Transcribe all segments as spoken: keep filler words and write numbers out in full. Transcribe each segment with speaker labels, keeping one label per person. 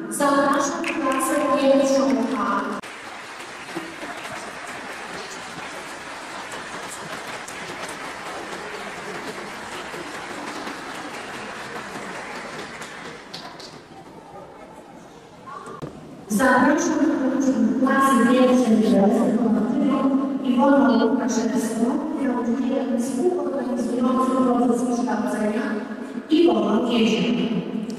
Speaker 1: Zapraszam klasę pierwszą H. Zapraszam klasy pierwszej i wolną Łukaszewską, nauczycielem współorganizującym proces kształcenia i wolną Kiezię.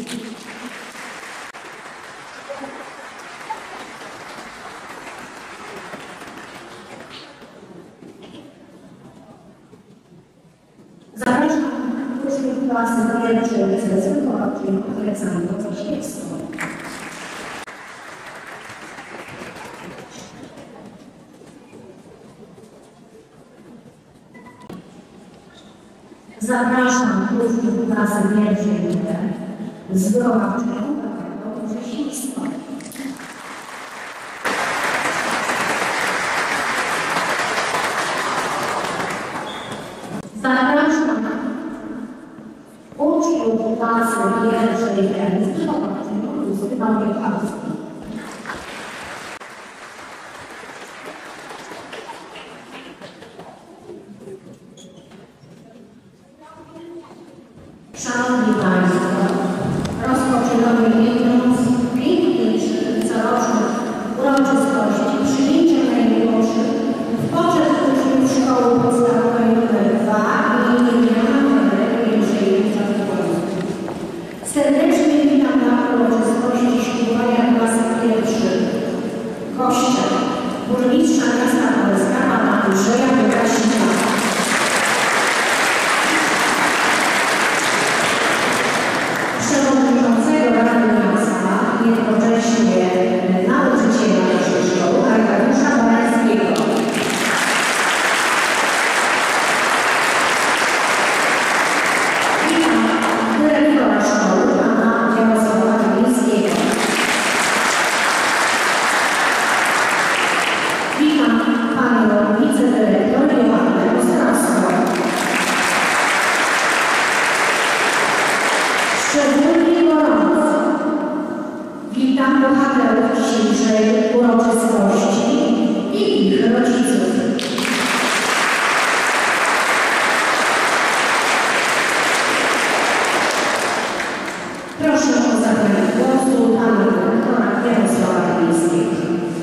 Speaker 1: Zapraszam uczniów klasy pierwszej z wychowawczynią Aleksandrą Zaśpiewską. Zapraszam uczniów klasy pierwszej z wychowawczynią Aleksandrą Zaśpiewską. Zapraszam uczniów klasy pierwszej z wychowawczynią Justyną Wielkowską. Szanowni Państwo, rozpoczynamy jedną z piękniejszych corocznych uroczystości przyjęcia najmłodszych w poczet uczniów Szkoły Podstawowej nr dwa imienia Jędrzeja Czarnogórskiego. Serdecznie witam na uroczystości ślubowania klasy pierwszych gościa burmistrza miasta Polska, pana Andrzeja Wygasika. Przewodniczącego Rady Miasta, jednocześnie nauczyciela naszej szkoły, Arkadiusza Barańskiego. I dyrektora szkoły, pana Jarosława Kamińskiego. Witam panią wicedyrektor Joannę Ostrowską. Szczególnie gorąco witam bohaterów dzisiejszej uroczystości i ich rodziców. Proszę o zabranie głosu pana dyrektora Jarosława Kamińskiego.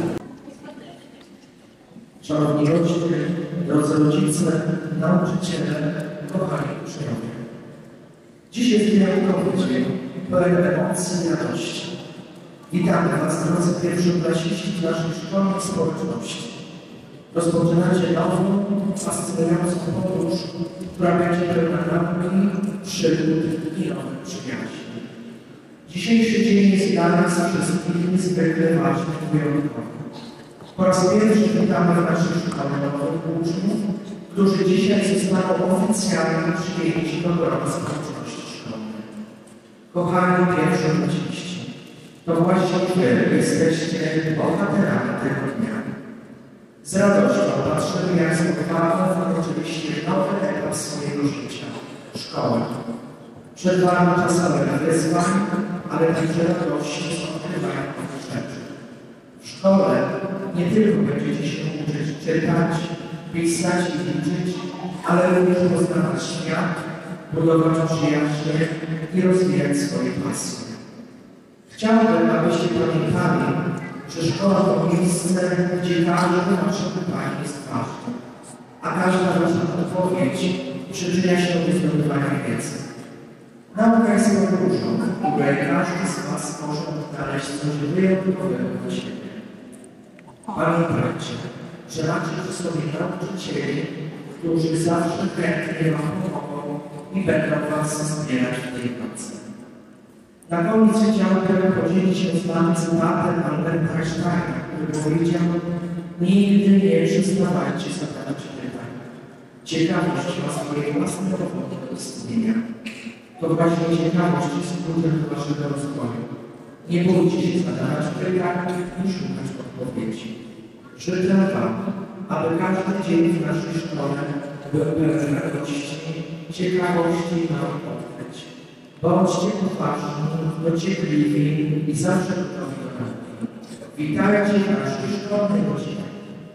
Speaker 2: Szanowni goście, drodzy rodzice, nauczyciele, kochani uczniowie. Dziś jest wyjątkowy dzień, pełen emocji i radości. Witamy Was, drodzy pierwszoklasiści w naszej szkolnej społeczności. Rozpoczynacie nową, fascynującą podróż, która będzie pełna nauki, przygód i nowych przyjaciół. Dzisiejszy dzień jest dla nas wszystkich niezwykle ważny i wyjątkowy. Po raz pierwszy witamy w naszej szkole nowych uczniów, którzy dzisiaj zostaną oficjalnie przyjęci do grona społeczności szkolnej. Kochani pierwszoklasiści, to właśnie Wy jesteście bohaterami tego dnia. Z radością patrzymy, jak spotkamy oczywiście nowy etap swojego życia – szkołę. Przed Wami czasami wyzwań, ale także radości z odkrywania nowych rzeczy. W szkole nie tylko będziecie się uczyć czytać, pisać i liczyć, ale również poznawać świat, budować przyjaźnie i rozwijać swoje pasje. Chciałbym, abyście pamiętali, że szkoła to miejsce, gdzie każde wasze pytanie jest ważne, a każda wasza odpowiedź przyczynia się do zdobywania wiedzy. Nauka jest podróżą, w której każdy z was może odnaleźć coś wyjątkowego dla siebie. Pamiętajcie, że macie przy sobie nauczycieli, którzy zawsze chętnie wam pomogą i będą was wspierać w tej pracy. Na koniec chciałbym podzielić się z wami cytatem Alberta Einsteina, który powiedział: nigdy nie przestawajcie zadawać pytań. Ciekawość ma swoje własne powody do istnienia. To właśnie ciekawość jest kluczem do waszego rozwoju. Nie bójcie się zadawać pytań i szukać odpowiedzi. Życzę wam, aby każdy dzień w naszej szkole był pełen radości, ciekawości i nowych odkryć. Bądźcie poważni, dociekliwi i zawsze gotowi do nauki. Witajcie w naszej szkolnej rodzinie.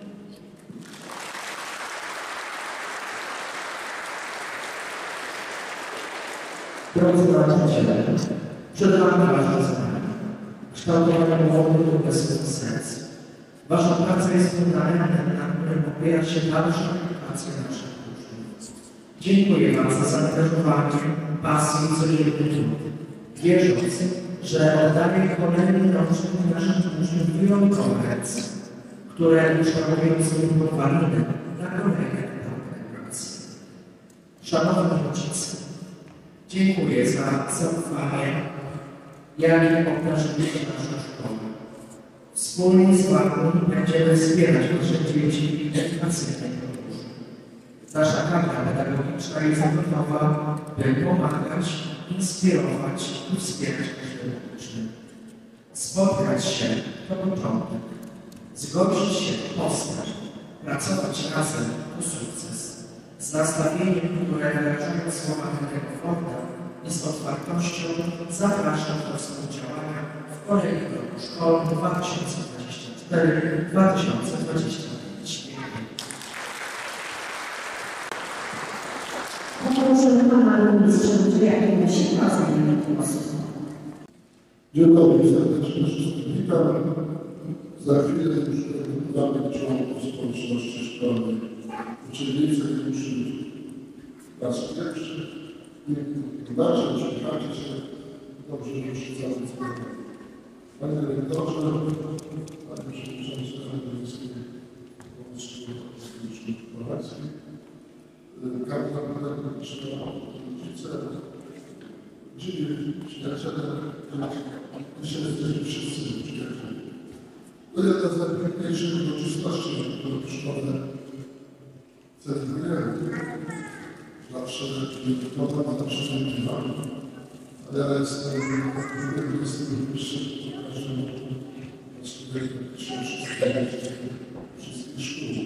Speaker 2: Drodzy nauczyciele, przed Wami ważne zadanie. Kształtowanie młodych umysłów serc. Wasza praca jest fundamentem, na którym opiera się dalsza edukacja naszych uczniów. Dziękuję Wam za zaangażowanie, pasję i codzienny trud. Wierząc, że oddaję kolejnym nauczycielom naszych uczniów wyjątkowe lekcje, które ukształtują sobie podwaliny na kolejne etapy edukacji. Szanowni rodzice, dziękuję za zaufanie, jakie obdarzyliście naszą szkołę. Wspólnie z Wami będziemy wspierać nasze dzieci edukacyjnej podróży. Nasza kadra pedagogiczna jest gotowa, by pomagać, inspirować i wspierać każdego ucznia. Spotkać się to początek, zgodzić się postać, pracować razem o sukces. Z nastawieniem, które wyrażają słowa Henryka Forda i z otwartością zapraszam do współdziałania w kolejnym roku szkolnym dwa tysiące dwudziestym czwartym do dwa tysiące dwudziestego piątego.
Speaker 1: Poproszę Pana Ministra, jakie musi ocenić głosy.
Speaker 3: Dzień dobry, serdecznie wszystkich witam. Za chwilę już danych członków społeczności szkolnej, uczennicy i uczniów klas pierwszych. Dalsze uśmiechacie się, dobrze, że już zaraz. Panie Rektorze, Panie Przewodniczący Rady Miejskiej Społecznej Polacji, Kadra Pedagogiczna, rodzice, dzieci, przyjaciele, myślę, że jesteśmy wszyscy przyjaciele. To jedna z najpiękniejszych uroczystości, które w szkole celebrujemy. Zawsze woda ma zawsze nagrywana, ale ja jestem najwyższym pokażem wszystkich szkół.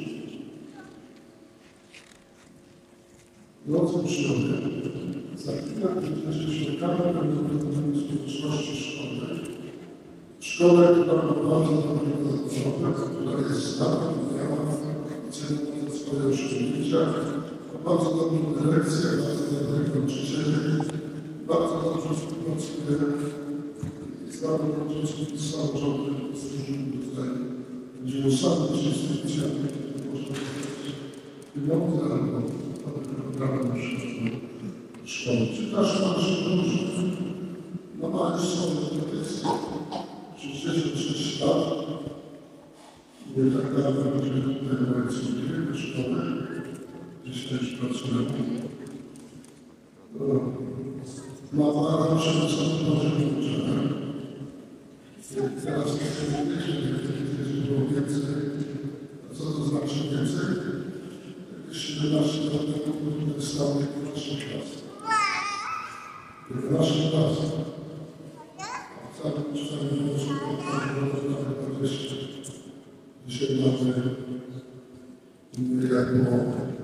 Speaker 3: Drodzy uczniowie, za chwilę będziecie się okazać do społeczności szkolnej. W szkole, która ma bardzo dobrą osobę, która jest znana, miała cenę za swoje osiągnięcia, bardzo dobrą dyrekcję, bardzo dobrych nauczycieli, bardzo dobrze współpracuje z Radą Rodziców i z samorządem, z którymi tutaj będziemy sami z instytucjami, które można powiedzieć, pieniądze albo programy naszej szkoły. Czy ta szkoła szkolna no ma już swoją tradycję, sześćdziesiąt sześć lat, nie tak dawno będziemy tutaj moje córki szkoły, gdzieś też pracujemy. Mama zawsze wysoko poziom uczenia. Teraz nie wiem, było więcej. A co to znaczy więcej? siedemnaście lat temu były stały piętnaście klas. piętnaście klas. A cały czasami było dwadzieścia. Dzisiaj mamy jak było.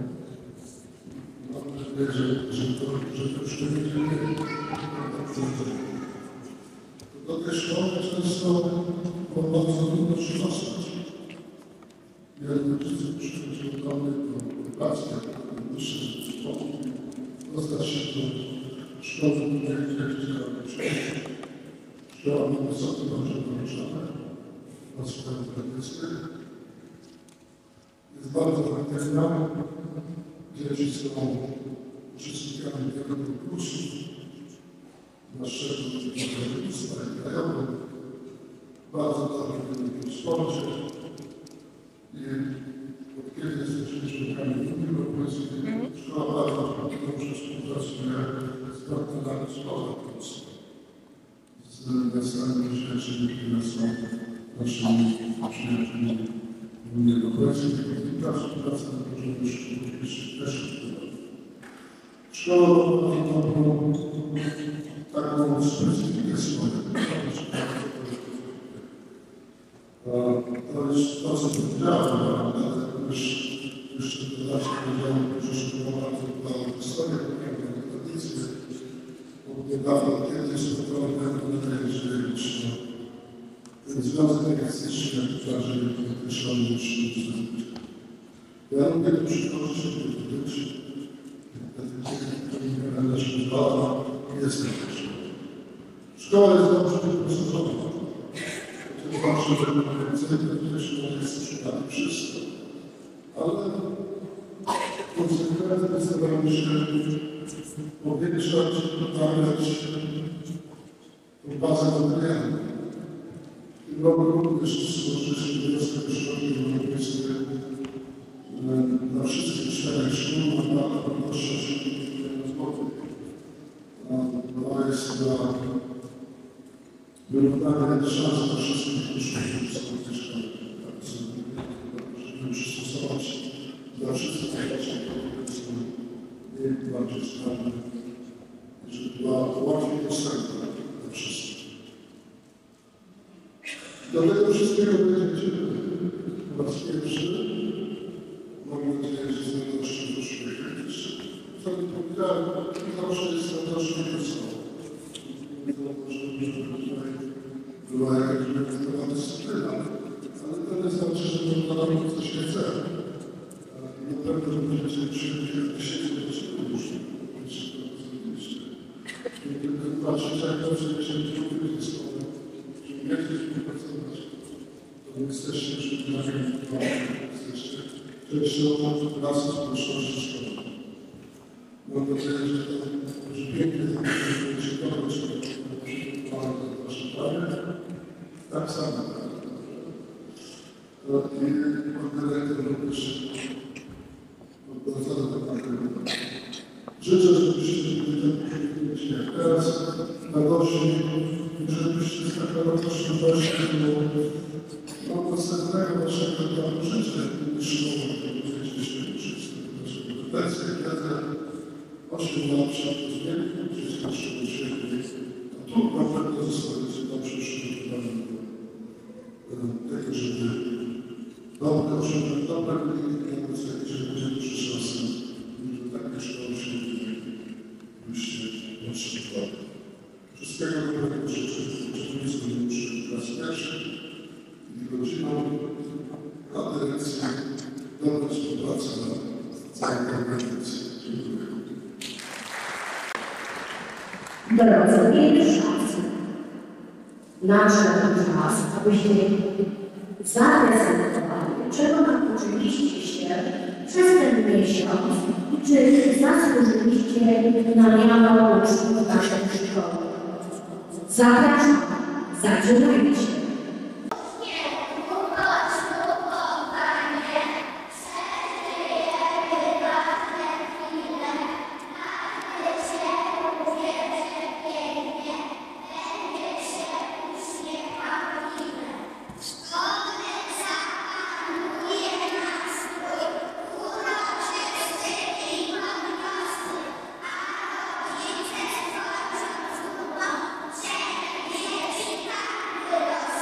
Speaker 3: Mam nadzieję, że, że to, że to już nie będzie. Do tej szkoły często było bardzo trudno się dostać. Wiele rodziców przychodziło do mnie do pracy, do wyższych szkoły, dostać się do szkoły, gdzie gdzieś szkoła ma wysoki poziom nauczania, podstawy tradycyjne. Jest bardzo charakterystyczna. Dzieci są uczestnikami tego kursu naszego województwa i krajowego. Bardzo dobrze w sporcie. I od kiedy jesteśmy członkami Unii Europejskiej, szkoła bardzo dobrze współpracuje z partnerami spoza Polski, z miastami dzisiejszymi, które są naszymi przyjaciółmi w Unii Europejskiej. I ta współpraca na poziomie szkół też szkoła ma taką specyfikę swoją. To jest to, co powiedziałem, ale już jeszcze dodać powiedziałem, że szkoła ma historię, tradycję, dawno kiedyś spotkałem na że ten związek artystyczny bardziej określony niż ja lubię tu przychodzić, żeby być, dlatego że szkoła jest jakaś. Szkoła jest dobrze wyposażona. To znaczy, że centrum też jest przypadek wszystko. Ale konsekwentnie staramy się powiększać, poprawiać tą bazę materialną. W tym roku również stworzyliśmy wniosek do Szkoły Europejskiej na wszystkich czterech szkół na wartość osiemdziesiąt milionów złotych. To jest dla wyrównania szans dla wszystkich uczniów z tej szkoły, żeby przystosować dla wszystkich nie bardziej sprawne, żeby była łatwiej dostępna dla wszystkich. Do tego wszystkiego będziecie po raz pierwszy. Mam nadzieję, że z pewnością uśmiechniecie. Co nie powiedziałem, zawsze jest na naszym miejscu. Była jakaś wyjątkowa dyscyplina, ale to nie znaczy, że to dla mnie coś nie chce. Na pewno będziecie siedzieć do ciebie już. Nie tylko patrzeć, jak dobrze się człowiek jest, żeby nie chcesz pracować. To nie jesteście przygotowani do tego, jesteście częścią pracy społeczności szkoły. Mam nadzieję, że to że pięknie będzie się dobrać, że to wasze prawie. Tak samo. I pan dyrektor również odwracany do pana. Życzę, żebyście byli tak jak teraz, radości, żebyście z taką radością weszli do następnego waszego planu życia, szkoły, będziecie uczyć naszego obecnie, kiedy osiem lat przed rozbiegiem, przez naszego siebie, a tu na pewno zostaliście dobrze przygotowani do tego, żeby dobre osiągnąć dobre wyniki, na podstawie, że będzie dużo szansy, że takie szkoły się byście potrzebowali. Wszystkiego dobrego życzę, uczestnictwu uczniów klas pierwszych i rodzinom, a dyrekcji dobra współpraca na całej organizacji. Dziękuję.
Speaker 1: Drodzy, mieli szansę. Nadszedł czas, abyście zaprezentowali, czego nauczyliście się przez ten miesiąc i czy zasłużyliście na miano uczniów naszej szkoły. Zapraszam, zaczynajcie.
Speaker 4: Yes.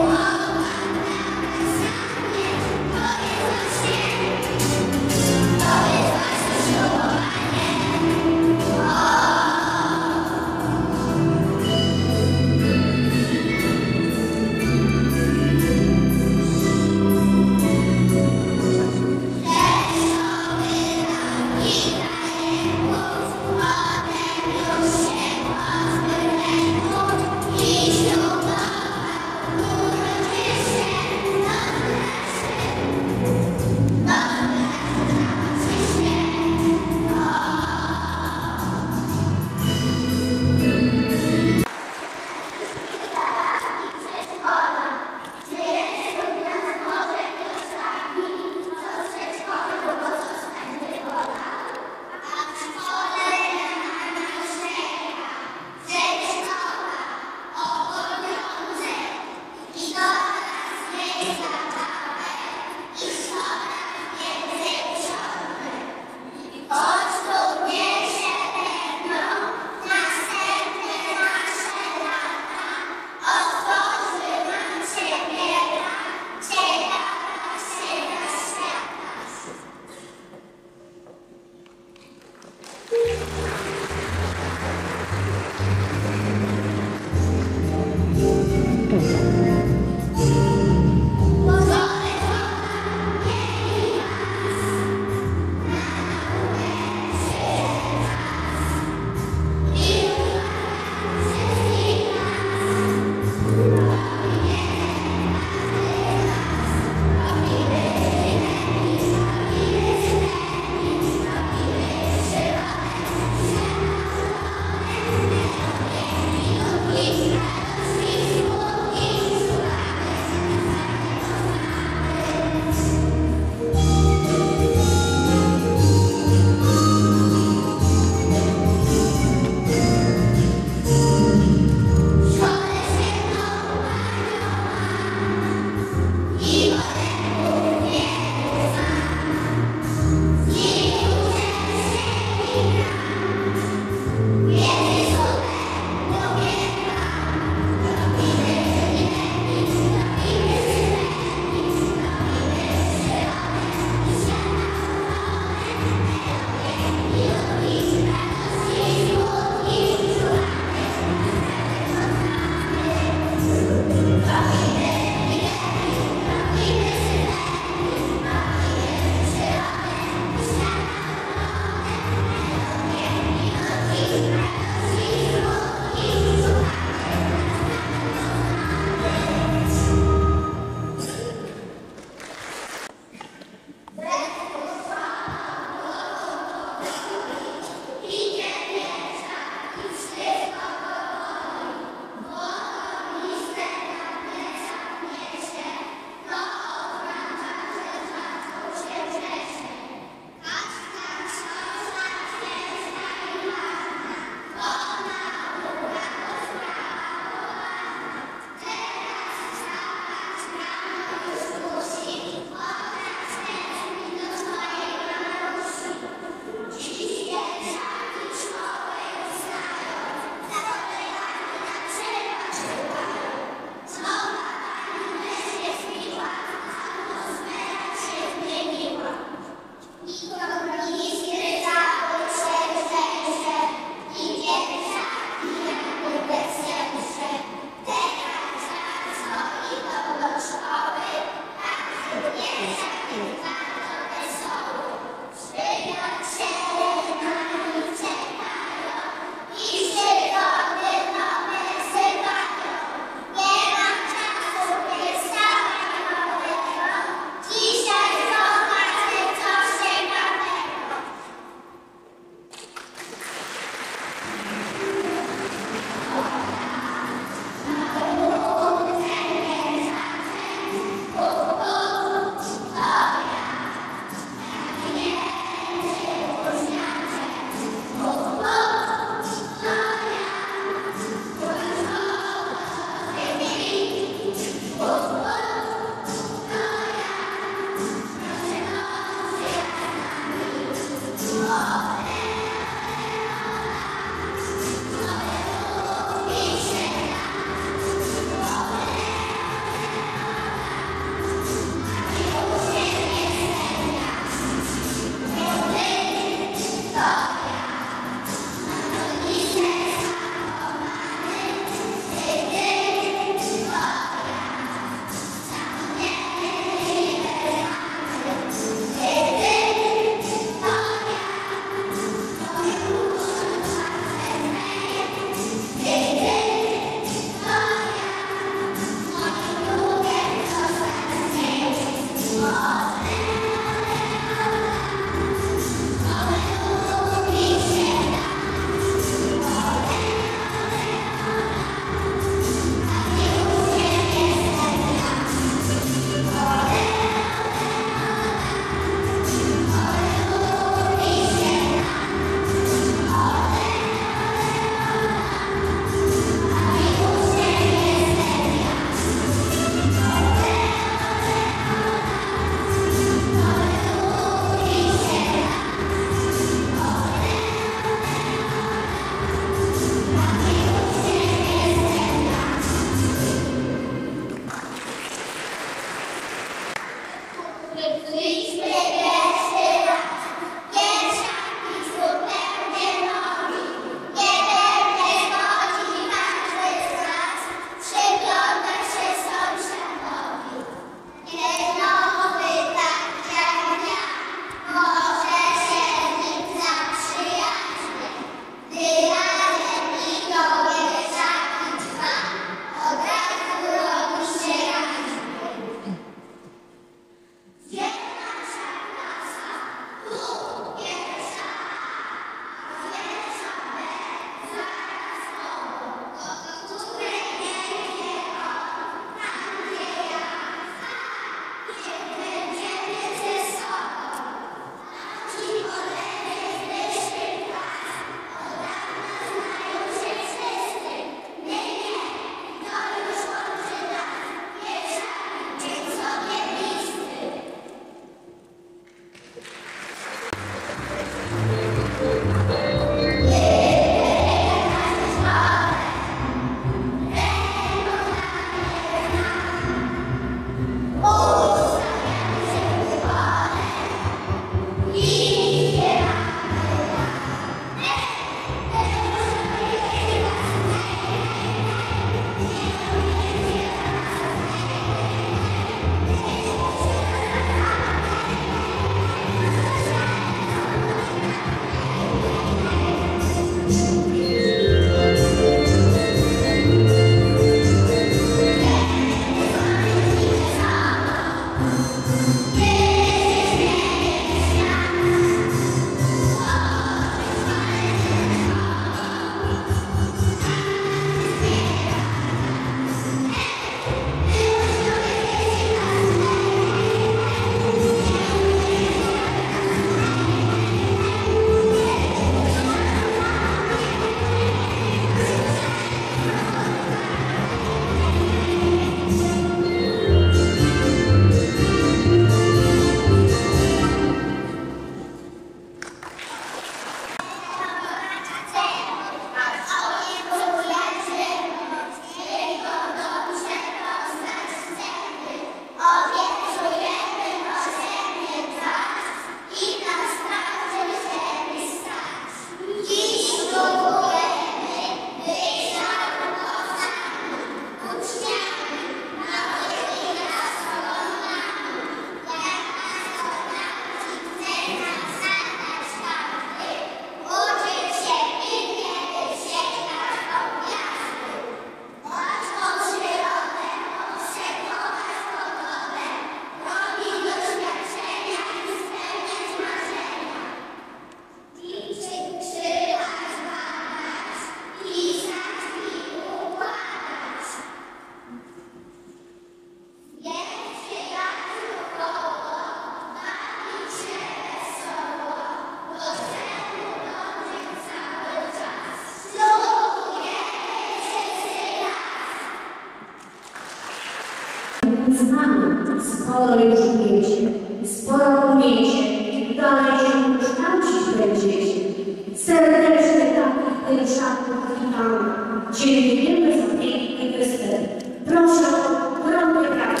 Speaker 1: znamy, sporo już wiecie, sporo umiecie, dalej się kształcić będziecie. Serdecznie takich ryszardów witamy. Dziękujemy za piękny występ. Proszę o gromkie brawa.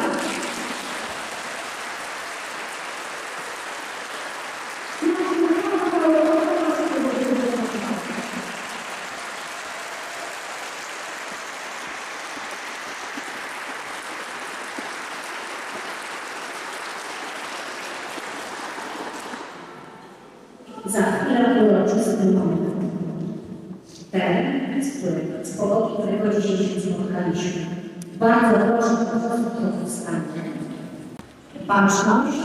Speaker 1: Za chwilę uroczysty moment. Ten, z którego, z powodu którego dzisiaj się spotkaliśmy. Bardzo proszę o powstanie. Baczność,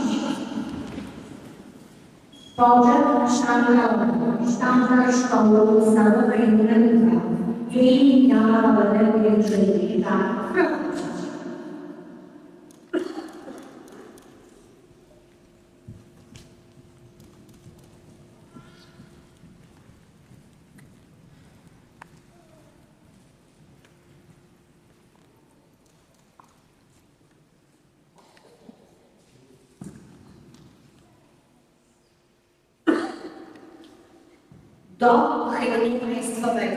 Speaker 1: poczet sztandarowy, sztandar szkoły podstawowej Mręka i Jana Wawelego Jędrzejczyka. Do hymnu państwowego.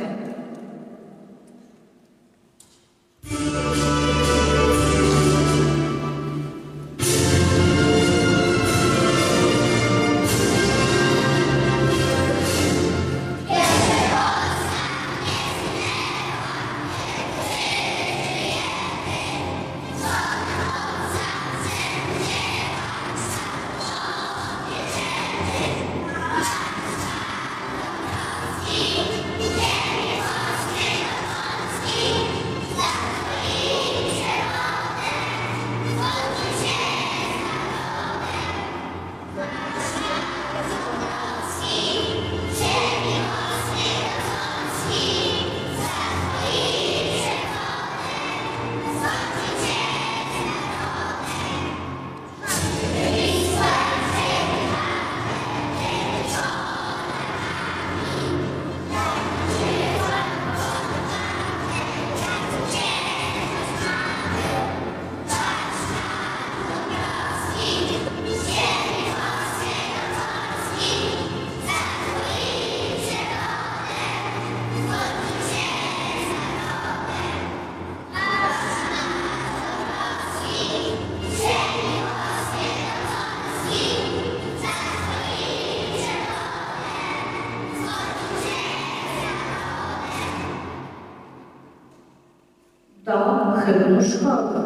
Speaker 1: do szkoły.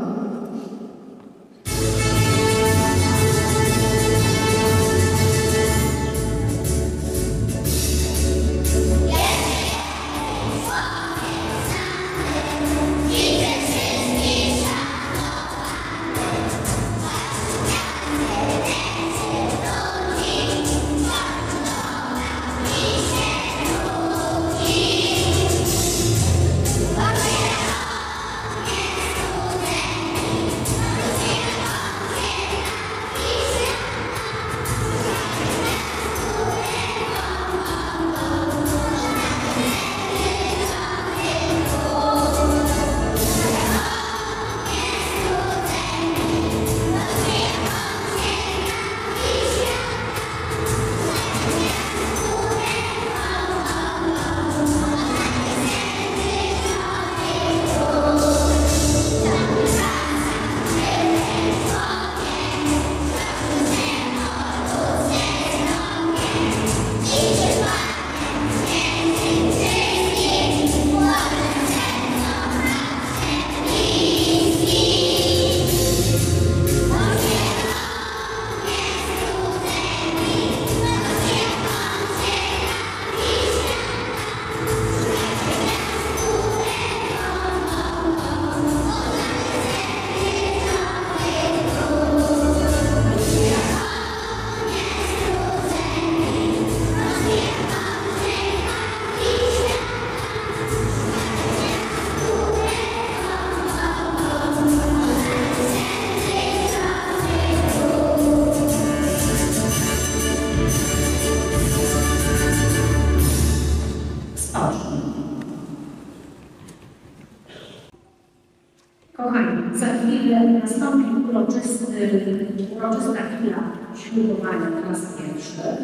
Speaker 1: Kochani, za chwilę nastąpi uroczysty, uroczysta chwila ślubowania klas pierwszych.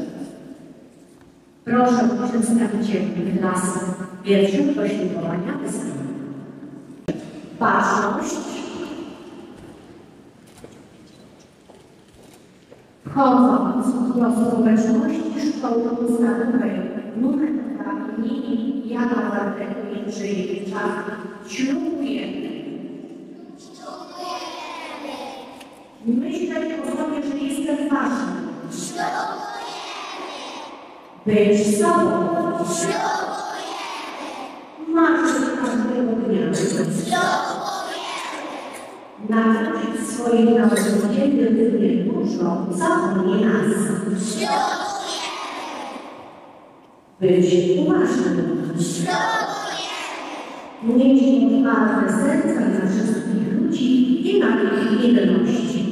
Speaker 1: Proszę przedstawicieli klas pierwszych do ślubowania wystawy. Baczność. Wchodząc do społeczności szkoły podstawowej numer dwa imieni Jana Waltego Jędrzejewicza ślubujemy. Myślę o sobie, że jestem ważny. Być sobą. Marzyć każdego dnia. Nauczyć swoich nauczycieli równie dużo, co nie nas. Być uważnym. Mieć otwarte serca dla wszystkich ludzi i na ich jedności.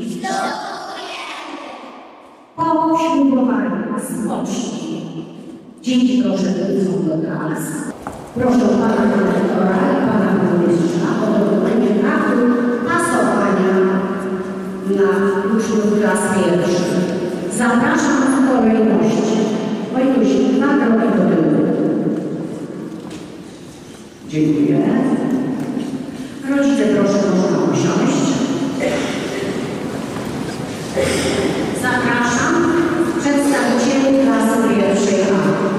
Speaker 1: Po ślubowaniu spocznij. Dzieci proszę wrócą do klas. Proszę pana dyrektora i pana burmistrza o dokonanie aktu pasowania na uczniów klas pierwszych. Zapraszam w kolejności. Wojtuś, dwa kroki do tyłu. Dziękuję. Rodzice, proszę, można usiąść. Zapraszam przedstawicieli klasy pierwszej A.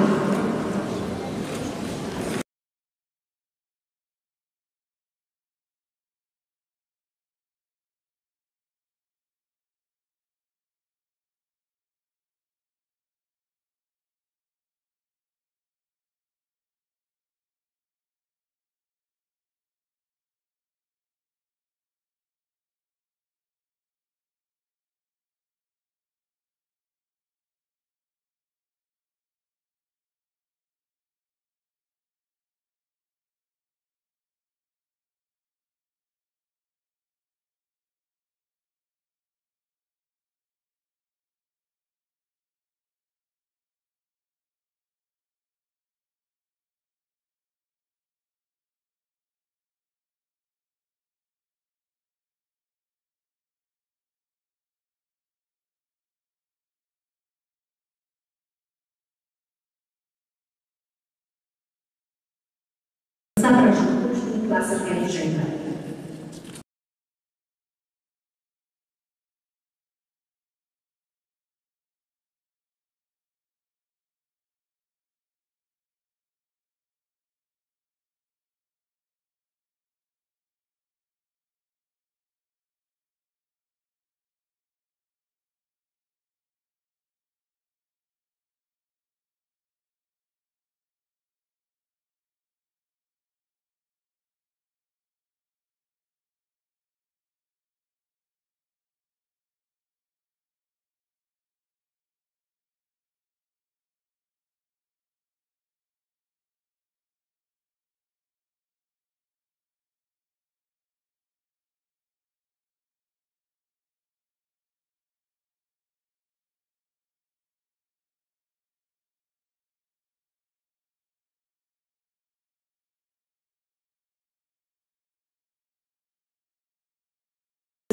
Speaker 1: Zapraszam uczniów klasy pierwszej B.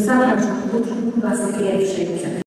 Speaker 1: Zapraszam uczniów klasy pierwszej C.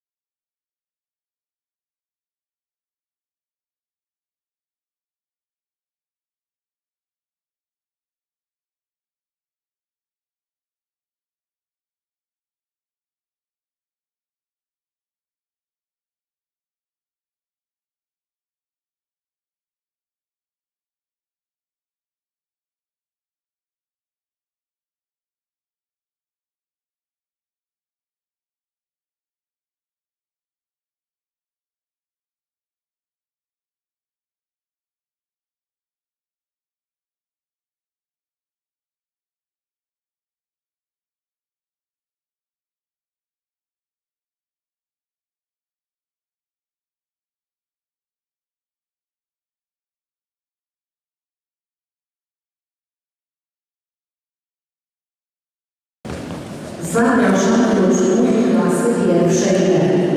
Speaker 1: Zapraszam uczniów klasy pierwszej D.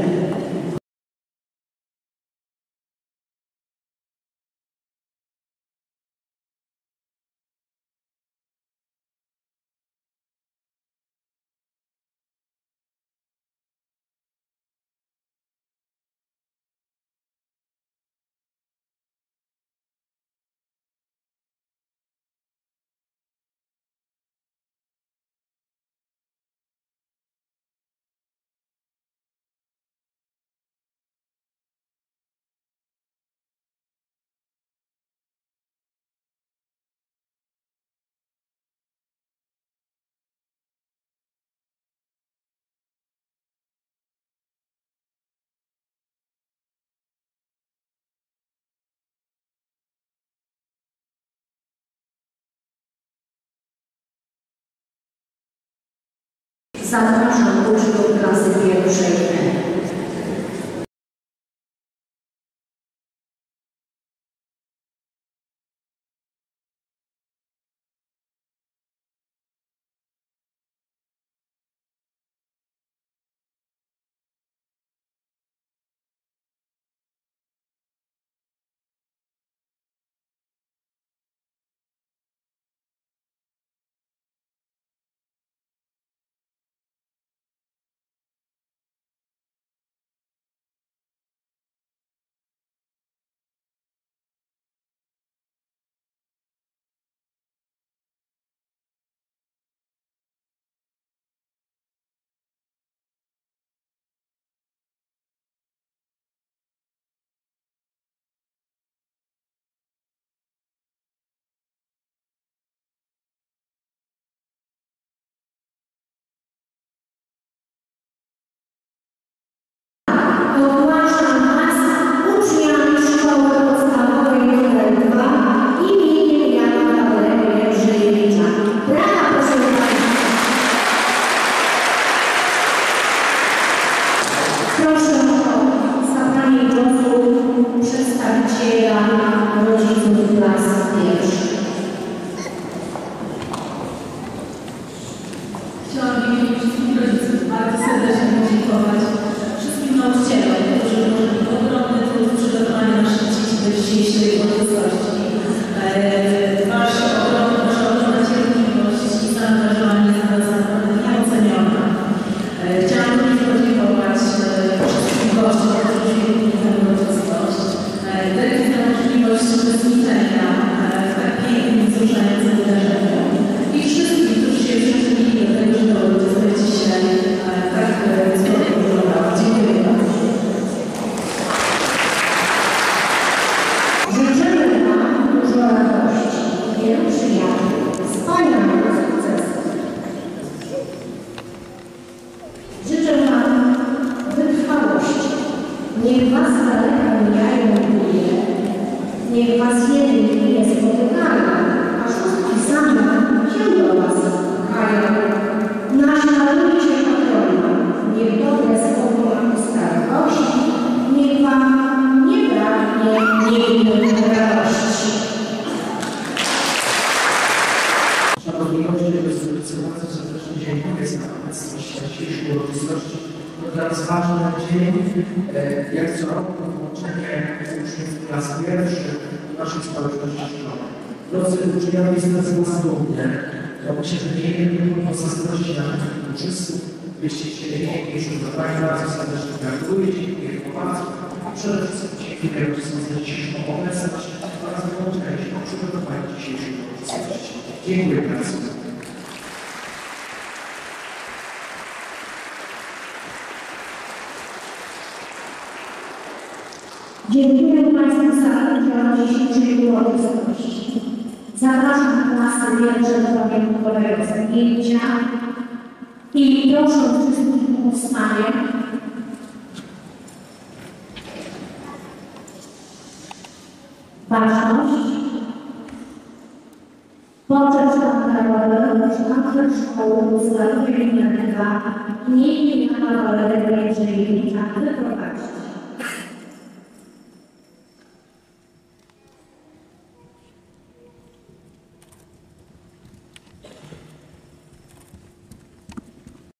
Speaker 1: Zapraszam uczniów klasy pierwszej D. Ogłaszam Was uczniami Szkoły Podstawowej numer dwa imienia Jana Walery Jędrzejewicza. Brawa, proszę Państwa. Proszę o zabranie głosu przedstawiciela rodziców klas pierwszych.
Speaker 4: Chciałam w imieniu wszystkich rodziców bardzo serdecznie podziękować wszystkim nauczycielom, którzy włożyli ogromny trud w przygotowaniu naszych dzieci do dzisiejszej uroczystości. Wasza ogromna, wasza ogromna cierpliwość i zaangażowanie jest nas naprawdę nieoceniona. Chciałam również podziękować wszystkim gościom, którzy przyjęli tę uroczystość. Dali nam możliwość uczestniczenia w tak pięknym i wzruszającym wydarzeniu. I wszystkim, którzy się przyczynili do tego, że to uroczystość dzisiaj tak cudownie wyglądała. Dziękuję bardzo.
Speaker 1: Życzymy Wam dużo radości, wielu przyjaciół, wspaniałych sukcesów. Życzę Wam wytrwałości. Niech Was daleka mijają dnie, niech Was jedni nie spotykają, a szóstki same się do Was pchają. Naśladujcie się patrona, niech dobre słowo Wam ustarości, niech Wam nie braknie nigdy radości.
Speaker 2: Szanowni goście, bardzo serdecznie dziękuję za obecność w dzisiejszej uroczystości. To dla nas ważny dzień, jak co roku, włączenie uczniów klas pierwszych w naszej społeczności szkoły. Drodzy uczniowie, jestem z Was dumny, bo myślę, że nie jednym pozazdrości na tych uczestników, Wyście chcieli jakieś udowanie, bardzo serdecznie gratuluję, dziękuję bardzo. Przede wszystkim dziękuję rodzicom za dzisiejszą obecność oraz wyłączenie się o przygotowaniu dzisiejszej uroczystości. Dziękuję bardzo.
Speaker 1: Dziękuję Państwu za udział dzisiejszej uroczystości. Zapraszam klasy pierwsze do pamiątkowego zajęcia i proszę wszystkich o powstanie. Ważność. Poczet sztandarowy sztandarz szkoły podstawowej numer dwa imienia Jana Walerego Jędrzejewicza